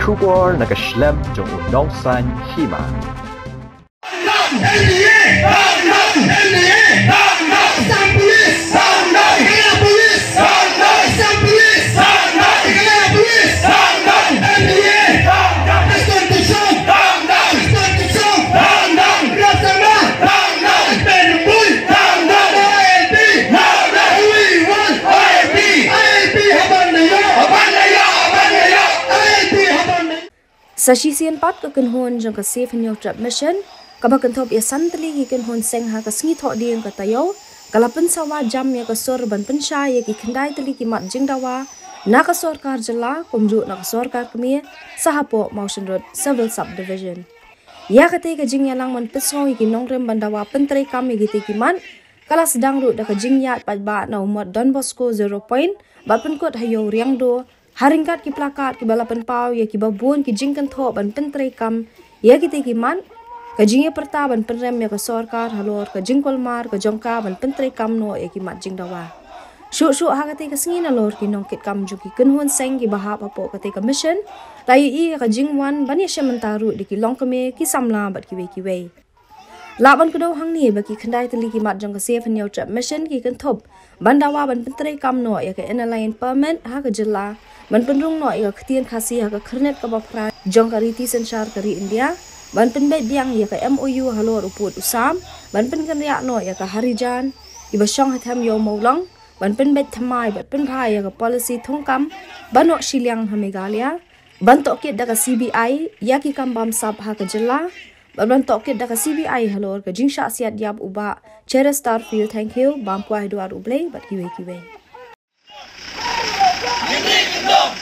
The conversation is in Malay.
Kubor nakaslem jong unongsan Hima. Sasisian pat ke kenhon jang ke safe Hynñiewtrep mission kaba kenthop ya santli ki kenhon seng ha ke sngi tho ding ka tayo kala Pynsawa jam ya ke sor ban Pyntrei ya ki khandai Tylli ki mat Jingdawa na ka sarkar jala komju na ka sarkar kemi sahapo Mawshynrut civil subdivision ya kate ka jing yalang man Pynsawa ki nongrem bandawa Pyntrei kam ya ki man kala sedang ru da ka jing yat pat ba na umot Don Bosco 0 point ba penkot hayo riang do haringkat ki plakat ki balapan pau ya ki babun ki jingkan tho ban Pyntrei kam ya ki te ki man ka jingye perta ban penrem ya ka sarkar halor ka jingkol mar ka jongka ban Pyntrei kam no ya ki mat Jingdawa shu ha ka te ka singi na lor ki nongkit kam ju ki kenhon seng ki bahap apo ka te ka mission lai i ka jingwan ban ya shementaru di ki longkame ki samla bat ki we laban kedo hang ni baki khandai Tylli ki mat jong ka safe Hynñiewtrep mission ki kan thop bandawa ban Pyntrei kam no ya ka inline permit ha ka jilla ban penrung no ya ka tien khasi ha ka khrenet ka bapra jong ka riti sensar kari India ban penbe biang ya ka MOU halor uput usam ban pen kan ya no ya ka harijan iba shong hatham yo mawlang ban penbe thamai ban Pyntrei ya ka policy thongkam ban no shiliang ha Meghalaya ban to kit da ka CBI ya ki kam bam sab ha ka jilla ban to kit da ka CBI halor ka jingsha siat yab uba chere starfield thank you bam kwai duar uble bat kiwe